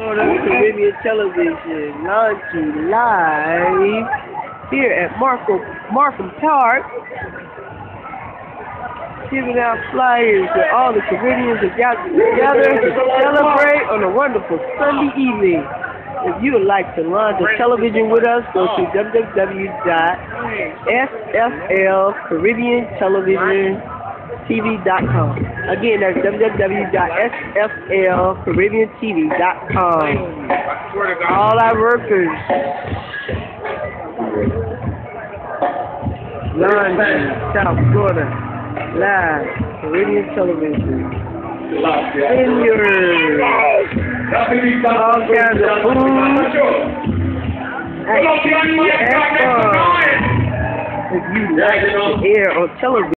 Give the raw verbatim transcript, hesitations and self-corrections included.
Florida Caribbean Television, launching live here at Markham, Markham Park, giving out flyers to all the Caribbeans that got together to celebrate on a wonderful Sunday evening. If you would like to launch a television with us, go to w w w dot S F L Caribbean Television T V dot com. Again, that's w w w dot S F L Caribbean T V dot com. All our workers, launching South Florida, live Caribbean Television. Seniors, all kinds of food, activity, and fun. If you like to air on television.